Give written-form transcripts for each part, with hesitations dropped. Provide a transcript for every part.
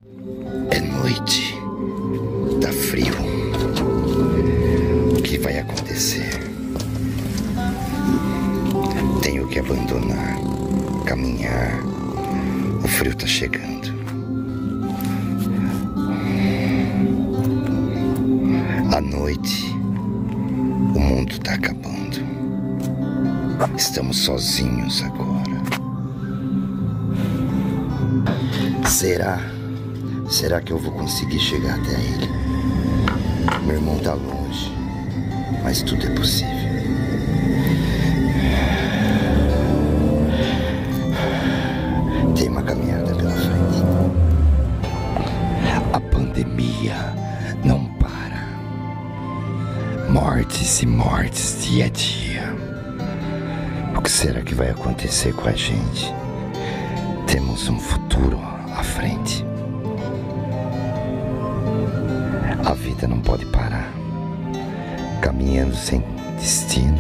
É noite. Tá frio. O que vai acontecer? Tenho que abandonar, caminhar. O frio tá chegando. À noite, o mundo tá acabando. Estamos sozinhos agora. Será que eu vou conseguir chegar até ele? Meu irmão tá longe, mas tudo é possível. Tem uma caminhada pela frente. A pandemia não para. Mortes e mortes dia a dia. O que será que vai acontecer com a gente? Temos um futuro à frente. A vida não pode parar. Caminhando sem destino.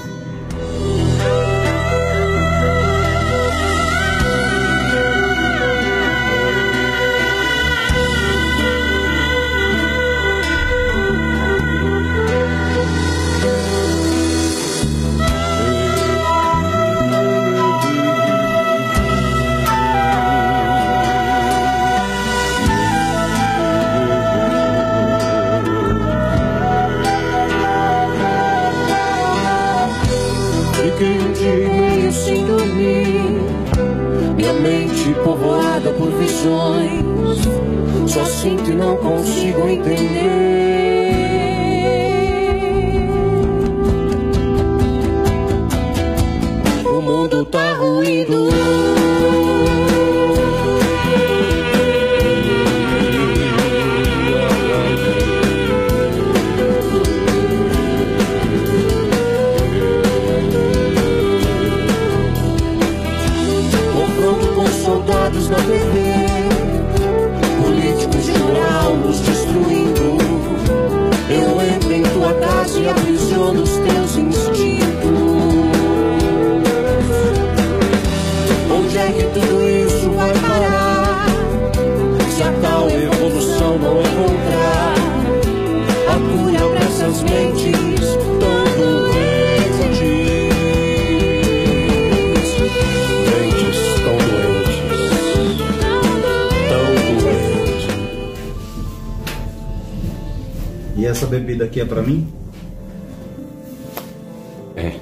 Meio sem dormir, minha mente povoada por visões. Só sinto e não consigo entender. O mundo tá ruindo. Soldados na TV, políticos de moral nos destruindo. Eu entro em tua casa e aprisiono os teus instintos. Onde é que tudo isso vai parar? Se a tal evolução não encontrar a cura pra essas mentes tão doentes. E essa bebida aqui é pra mim? É.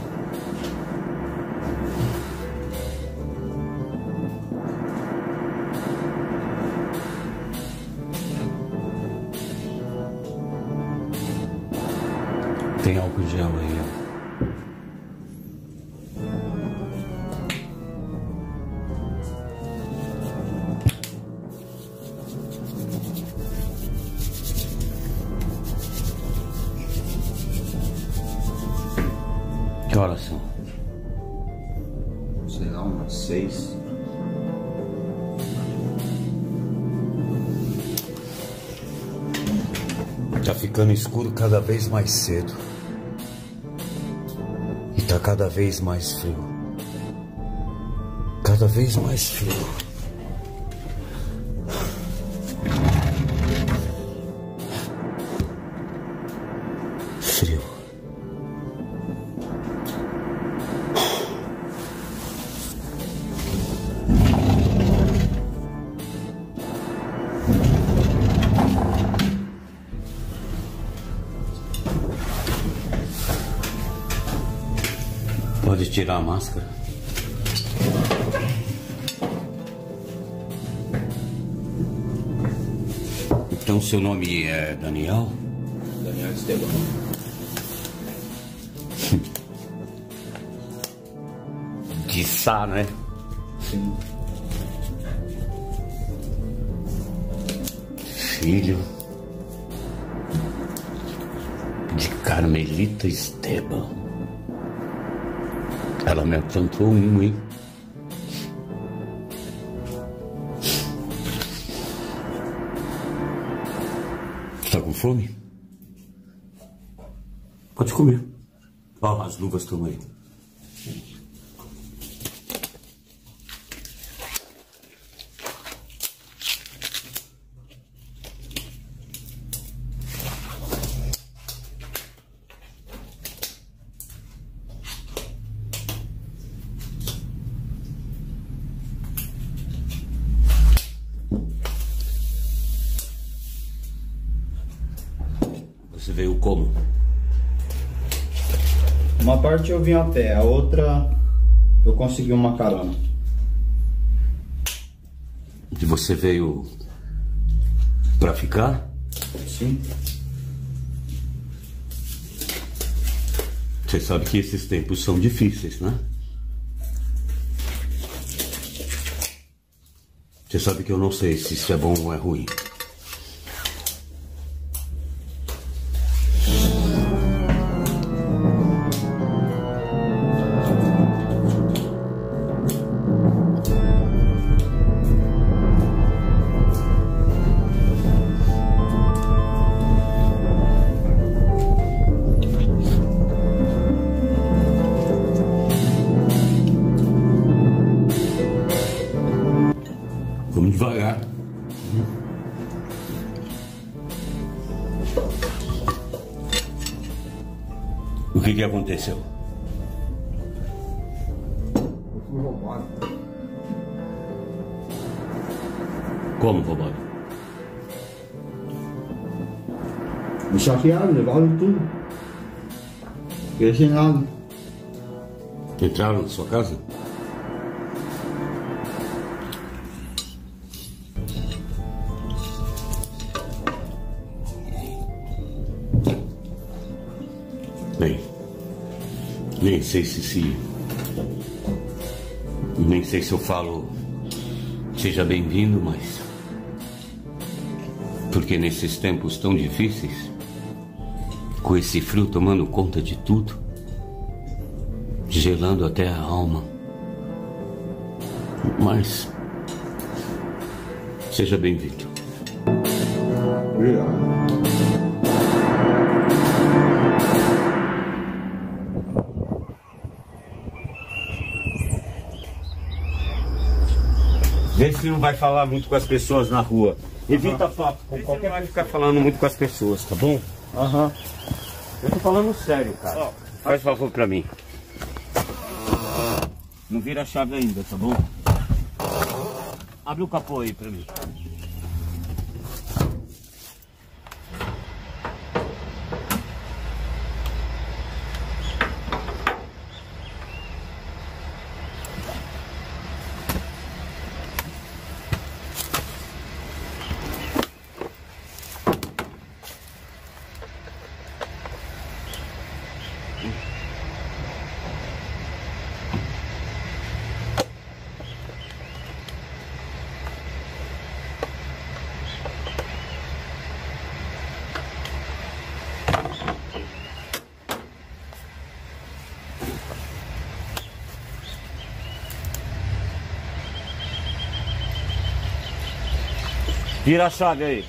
Tem álcool em gel aí, ó. Que horas são? Sei lá, umas 6. Tá ficando escuro cada vez mais cedo. E tá cada vez mais frio. Cada vez mais frio. Frio. Pode tirar a máscara? Então seu nome é Daniel? Daniel Esteban. De Sá, né? Sim. Filho de Carmelita Esteban. Ela me aprontou um, hein? Tá com fome? Pode comer. Ó, as luvas estão aí. Você veio como? Uma parte eu vim a pé, a outra eu consegui uma carona. E você veio pra ficar? Sim. Você sabe que esses tempos são difíceis, né? Você sabe que eu não sei se isso é bom ou é ruim. Vamos devagar. O que aconteceu? Eu fui roubado. Como roubado? Me saquearam, levaram tudo. Fiquei sem nada. Entraram na sua casa? Bem, nem sei nem sei se eu falo seja bem-vindo, mas porque nesses tempos tão difíceis, com esse frio tomando conta de tudo, gelando até a alma, mas seja bem-vindo. Obrigado. Vê se não vai falar muito com as pessoas na rua. Evita papo com qualquer vai ficar falando muito com as pessoas, tá bom? Aham. Eu tô falando sério, cara. Faz favor pra mim. Não vira a chave ainda, tá bom? Abre o capô aí pra mim. Vira a chave aí.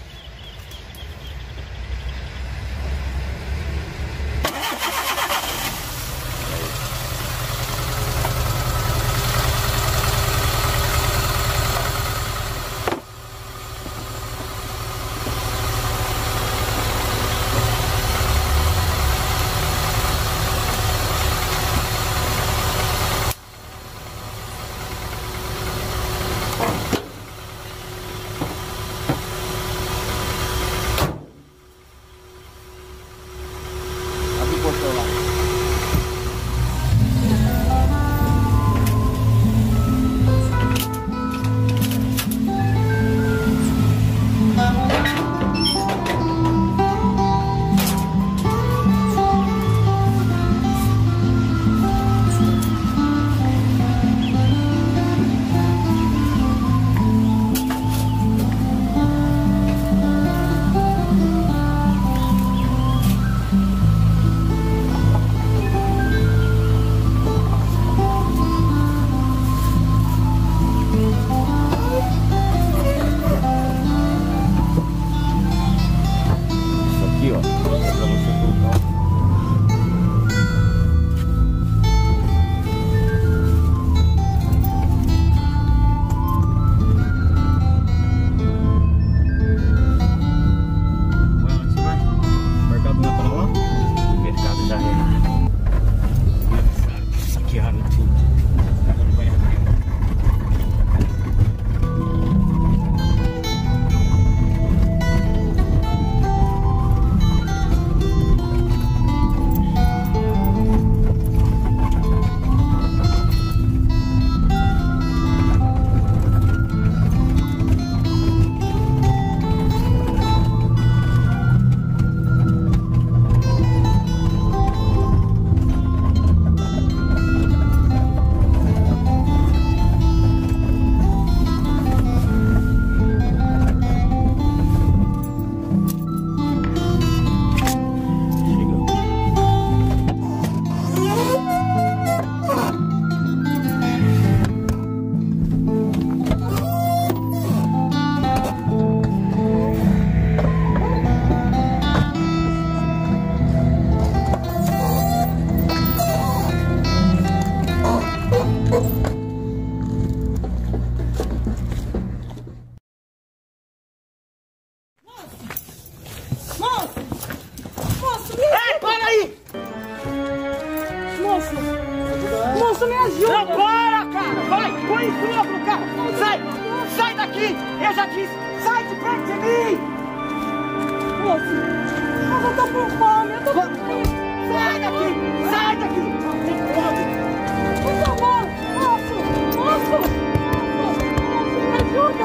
Eu já disse, sai de perto de mim! Moço, eu tô com fome, eu tô com fome. Sai daqui! Sai daqui! Por favor, moço! Moço! Me ajuda!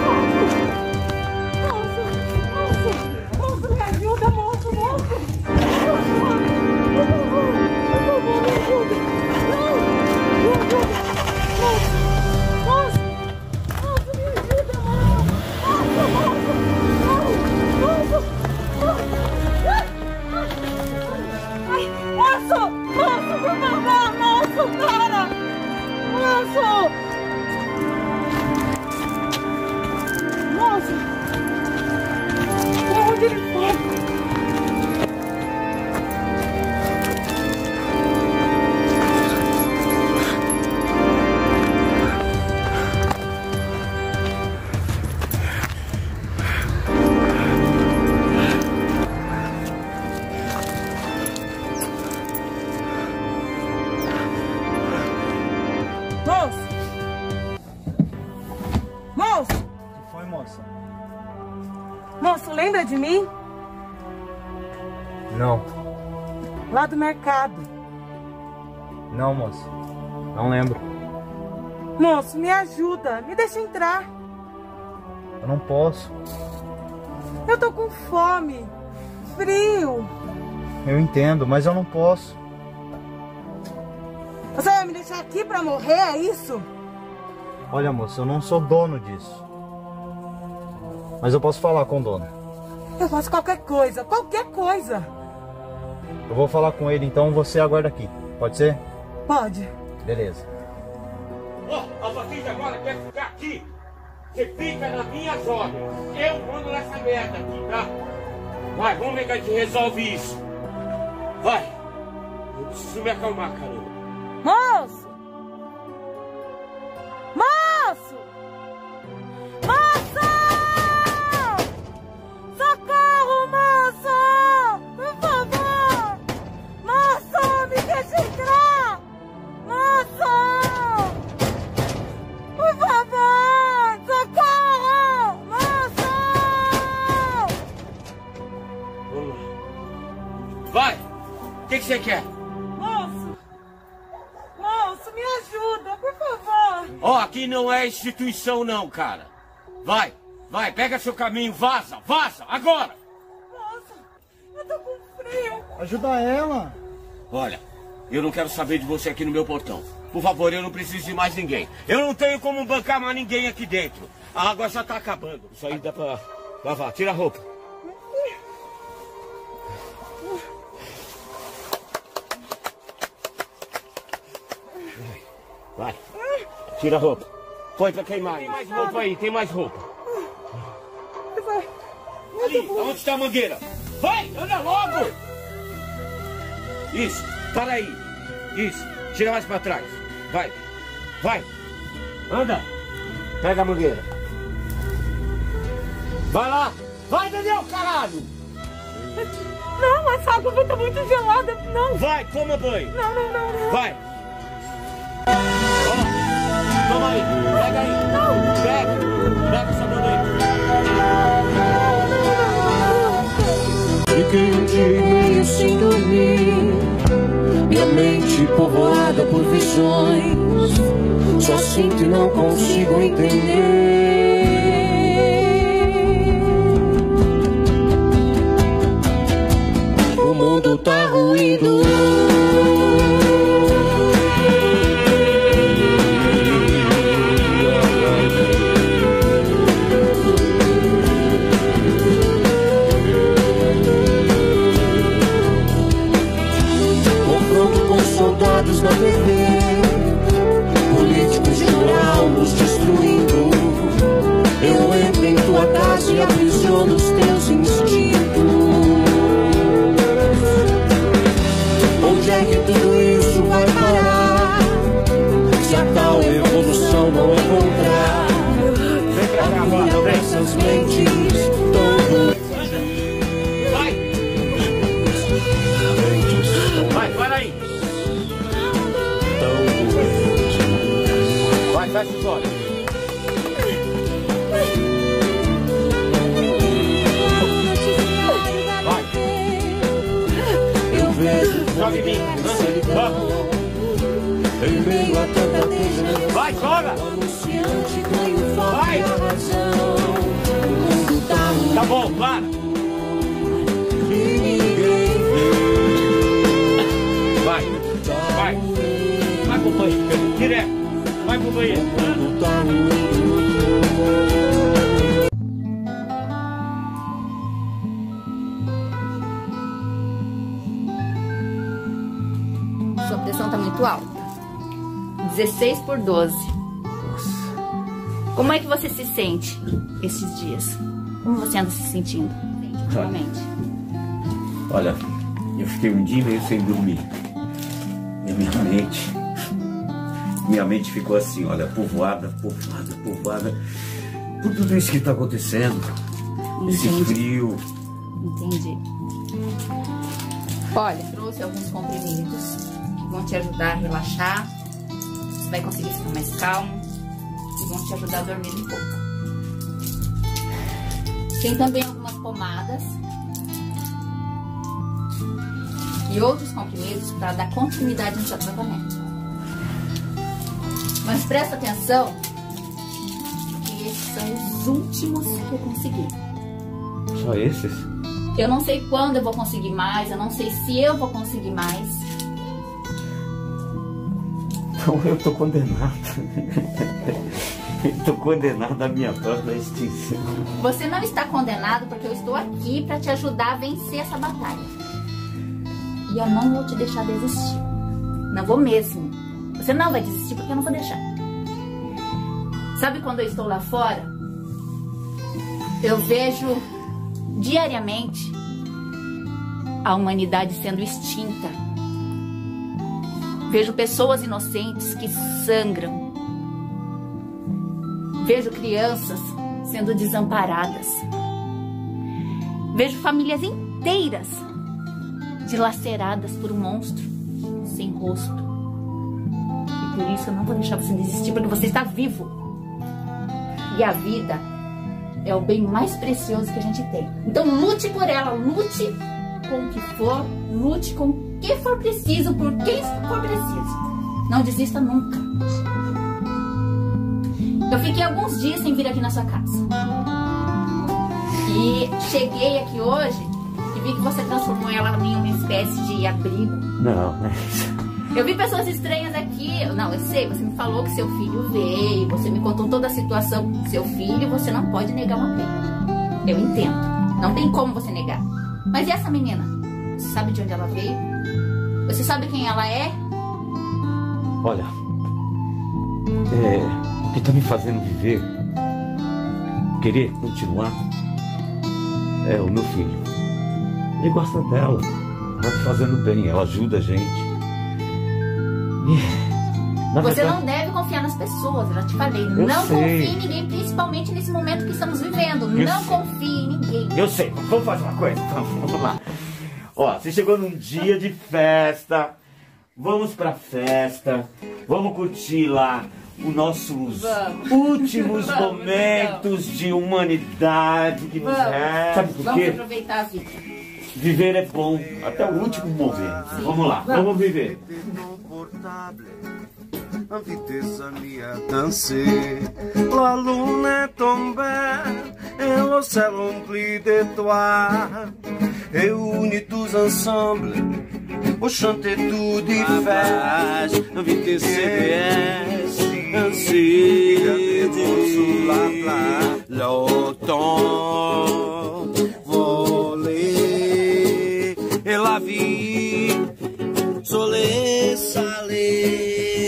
Moço, me ajuda, moço! Moço, lembra de mim? Não. Lá do mercado. Não, moça. Não lembro. Moço, me ajuda. Me deixa entrar. Eu não posso. Eu tô com fome. Frio. Eu entendo, mas eu não posso. Você vai me deixar aqui pra morrer, é isso? Olha, moça, eu não sou dono disso. Mas eu posso falar com o dono. Eu faço qualquer coisa, qualquer coisa. Eu vou falar com ele, então você aguarda aqui. Pode ser? Pode. Beleza. Ó, vocês agora querem ficar aqui? Você fica nas minhas ordens. Eu mando nessa merda aqui, tá? Vai, vamos ver que a gente resolve isso. Vai. Eu preciso me acalmar, caramba. Moço! Moço! Moço! Socorro, moço! Por favor! Moço, me deixa entrar! Moço! Por favor! Socorro! Moço! Vamos lá. Vai! O que você quer? Moço, me ajuda, por favor. Ó, aqui não é instituição não, cara. Vai, vai, pega seu caminho, vaza, vaza, agora! Moço, eu tô com frio. Ajuda ela. Olha, eu não quero saber de você aqui no meu portão. Por favor, eu não preciso de mais ninguém. Eu não tenho como bancar mais ninguém aqui dentro. A água já tá acabando. Isso aí dá pra lavar. Tira a roupa. Vai. Tira a roupa. Põe pra queimar. Tem mais roupa aí, tem mais roupa. Ali, onde está a mangueira? Vai, anda logo! Isso, para aí. Isso, tira mais pra trás. Vai, vai. Anda. Pega a mangueira. Vai lá. Vai, Daniel, caralho! Não, essa água tá muito gelada. Não. Vai, toma banho. Não. Vai. Ó, toma aí, pega aí. Não. Pega essa bandeira. Fiquei um dia e meio sem dormir, minha mente povoada por visões. Só sinto e não consigo entender. O mundo tá ruindo. Soldados na TV, políticos de moral nos destruindo. Eu entro em tua casa e aprisiono os teus instintos. Onde é que tudo isso vai parar? Se a tal evolução não encontrar a cura pra essas mentes tão... Vai, para aí. Vai, fecha os olhos. joga em mim. Em meio a tanta dejeção, Vai, joga! o anunciante triunfal Vai. da razão. O mundo tá ruim Tá bom, para! e ninguém vê. Vai, vai! Vai pro banheiro, direto! Vai pro banheiro! O mundo tá ruim. Sua pressão tá muito alta. 16/12. Como é que você se sente esses dias? Como você anda se sentindo ultimamente? Olha, eu fiquei um dia e meio sem dormir. E minha mente ficou assim, olha, povoada por tudo isso que tá acontecendo. Esse Entendi. frio. Entendi. Olha, trouxe alguns comprimidos que vão te ajudar a relaxar. Você vai conseguir ficar mais calmo e vão te ajudar a dormir um pouco. Tem também algumas pomadas e outros comprimidos para dar continuidade no seu tratamento. Mas presta atenção que esses são os últimos que eu consegui. Só esses? Eu não sei quando eu vou conseguir mais, eu não sei se eu vou conseguir mais. Então eu tô condenado. Eu tô condenado à minha própria extinção. Você não está condenado porque eu estou aqui para te ajudar a vencer essa batalha. E eu não vou te deixar desistir. Não vou mesmo. Você não vai desistir porque eu não vou deixar. Sabe quando eu estou lá fora? Eu vejo diariamente a humanidade sendo extinta. Vejo pessoas inocentes que sangram. Vejo crianças sendo desamparadas. Vejo famílias inteiras dilaceradas por um monstro sem rosto. E por isso eu não vou deixar você desistir, porque você está vivo. E a vida é o bem mais precioso que a gente tem. Então lute por ela, lute com o que for, lute com o que for preciso, por quem for preciso. Não desista nunca. Eu fiquei alguns dias sem vir aqui na sua casa. E cheguei aqui hoje e vi que você transformou ela em uma espécie de abrigo. Não, né? Eu vi pessoas estranhas aqui. Não, eu sei, você me falou que seu filho veio, você me contou toda a situação com seu filho, você não pode negar uma pena. Eu entendo. Não tem como você negar. Mas e essa menina? Você sabe de onde ela veio? Você sabe quem ela é? Olha, o que tá me fazendo viver, querer continuar, é o meu filho. Ele gosta dela, ela tá fazendo bem, ela ajuda a gente. Na Você verdade, não deve confiar nas pessoas, eu já te falei. Eu Não sei. confie em ninguém, principalmente nesse momento que estamos vivendo. Não confie em ninguém. Eu sei, vamos fazer uma coisa, então, vamos lá. Ó, você chegou num dia de festa, vamos pra festa, vamos curtir lá os nossos últimos momentos de humanidade que nos resta. Sabe por Vamos quê? aproveitar a vida. Viver é bom, até o último momento. Vamos lá, vamos viver. En vitesse mis à danser. La lune est tombée et le ciel rempli d'étoiles. Et unis tous ensemble pour chanter tout d'hiver. En vitesse CBS, ainsi sur la plage. L'automne volé et la vie soleil salé.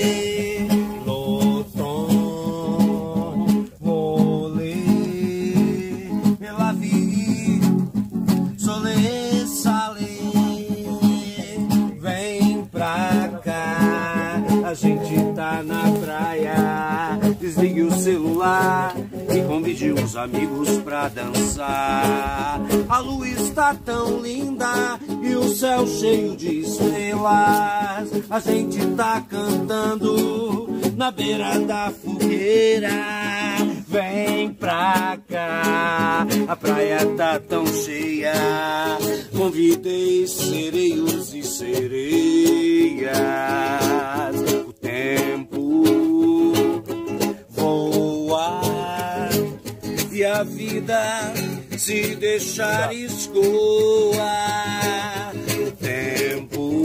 A gente tá na praia, desligue o celular e convide os amigos pra dançar. A lua está tão linda e o céu cheio de estrelas. A gente tá cantando na beira da fogueira. vem pra cá. A praia tá tão cheia, convidei sereios e sereias. O tempo voa e a vida se deixar escoa. O tempo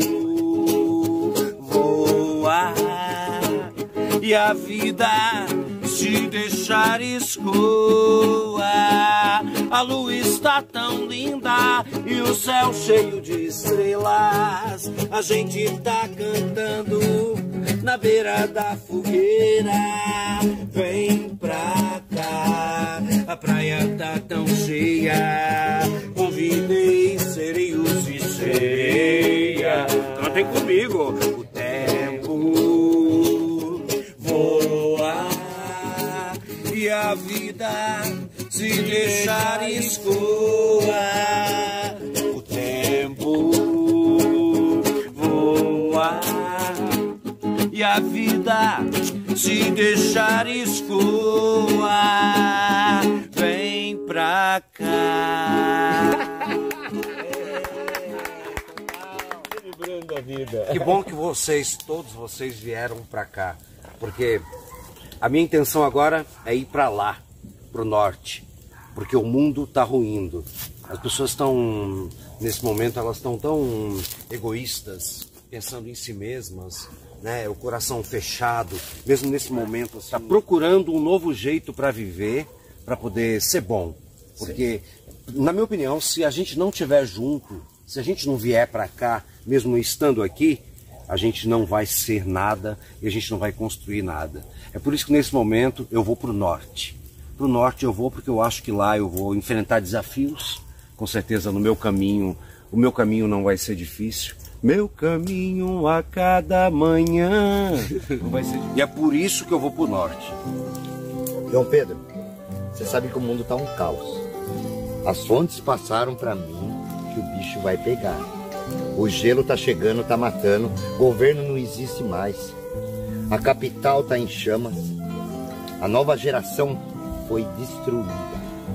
voa e a vida se deixar escoa. A lua está tão linda e o céu cheio de estrelas. A gente tá cantando na beira da fogueira. Vem pra cá, a praia tá tão cheia. Convidei sereios e sereias. Cantem comigo. O tempo voa e a vida se deixar escoa. O tempo voa e a vida se deixar escoa. Vem pra cá. Celebrando a vida. Que bom que todos vocês vieram pra cá, porque a minha intenção agora é ir pra lá, pro norte, porque o mundo tá ruindo. As pessoas estão, nesse momento, elas estão tão egoístas, pensando em si mesmas, né? O coração fechado, mesmo nesse momento, está procurando um novo jeito para viver, para poder ser bom. Porque, na minha opinião, se a gente não estiver junto, se a gente não vier para cá, mesmo estando aqui, a gente não vai ser nada e a gente não vai construir nada. É por isso que nesse momento eu vou para o norte. Para o norte eu vou porque eu acho que lá eu vou enfrentar desafios. Com certeza no meu caminho, o meu caminho não vai ser difícil. Meu caminho a cada manhã não vai ser difícil. E é por isso que eu vou para o norte. João Pedro, você sabe que o mundo tá um caos. As fontes passaram para mim que o bicho vai pegar. O gelo tá chegando, tá matando. O governo não existe mais. A capital tá em chamas. A nova geração foi destruída.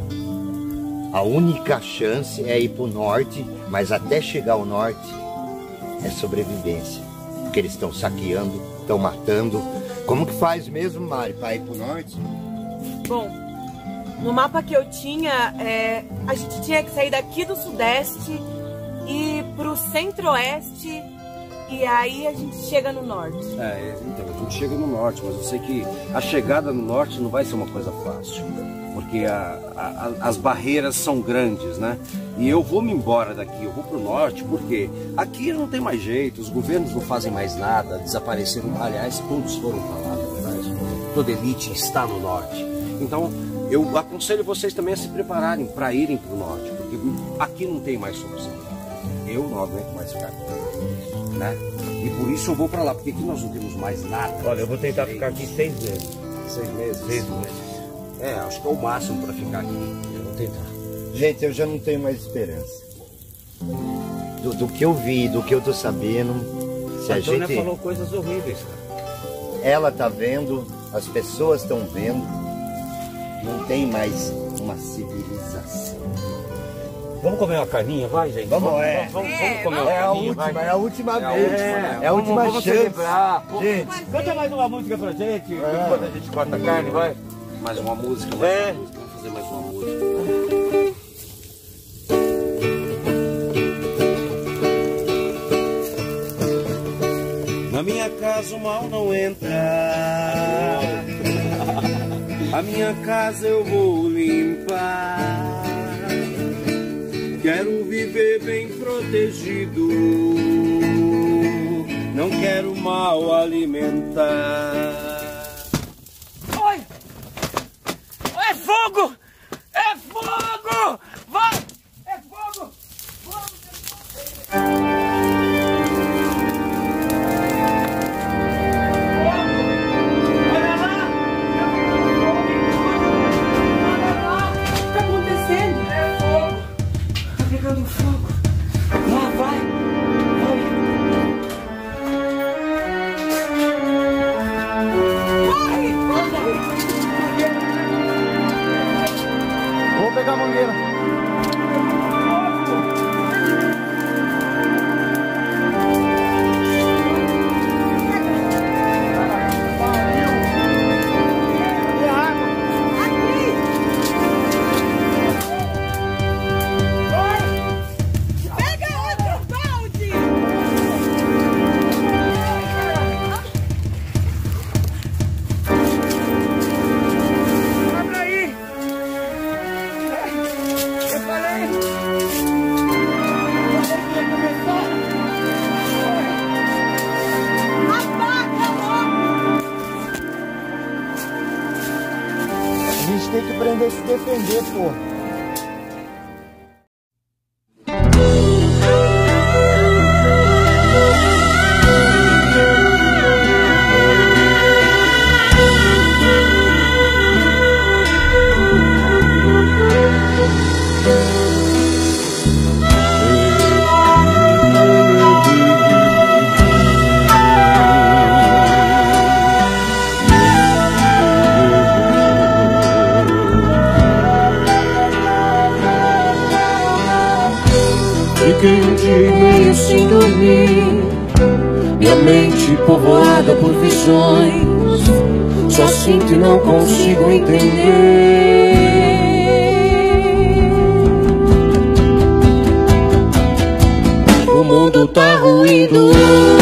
A única chance é ir pro norte, mas até chegar ao norte é sobrevivência. Porque eles estão saqueando, estão matando. Como que faz mesmo, Mari, para ir pro norte? Bom, no mapa que eu tinha, a gente tinha que sair daqui do sudeste e pro centro-oeste e aí a gente chega no norte. Então, a gente chega no norte, mas eu sei que a chegada no norte não vai ser uma coisa fácil, porque as barreiras são grandes, né? E eu vou me embora daqui, eu vou pro norte, porque aqui não tem mais jeito, os governos não fazem mais nada, desapareceram, aliás, todos foram pra lá, na verdade. Toda elite está no norte. Então, eu aconselho vocês também a se prepararem para irem pro norte, porque aqui não tem mais solução. Eu não aguento mais ficar aqui, né? E por isso eu vou para lá, porque aqui nós não temos mais nada. Olha, eu vou tentar ficar aqui 6 meses. 6 meses? 6 meses. Acho que é o máximo para ficar aqui. Eu vou tentar. Gente, eu já não tenho mais esperança. Do que eu vi, do que eu tô sabendo, se a gente... falou coisas horríveis, cara. Ela tá vendo, as pessoas estão vendo, não tem mais uma civilização. Vamos comer uma carninha, vai, gente? Vamos comer uma carninha, vai. É a última vez. É a última vamos chance. celebrar. Gente, Canta mais uma música pra gente, enquanto a gente corta a carne, vai. Mais uma música, Vamos fazer mais uma música. Na minha casa o mal não entra. A minha casa eu vou limpar. Quero viver bem protegido. Não quero mal alimentar. Oi! É fogo! É fogo! Vai! É fogo! aprender a se defender, porra. Fiquei um dia e meio sem dormir, minha mente povoada por visões. Só sinto e não consigo entender. O mundo tá ruindo.